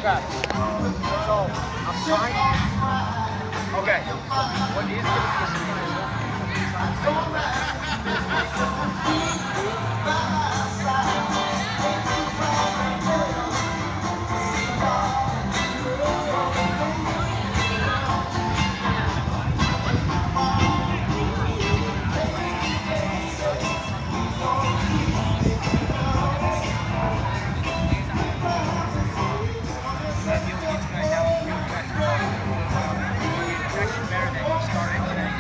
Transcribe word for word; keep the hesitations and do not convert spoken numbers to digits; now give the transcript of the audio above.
Okay. So I'm trying. Okay. What is going to be a surprise though? I'm going to try and save the rest. Yeah, Neil Keats guy now I'm feeling you actually talking to him. It's actually better that he started today.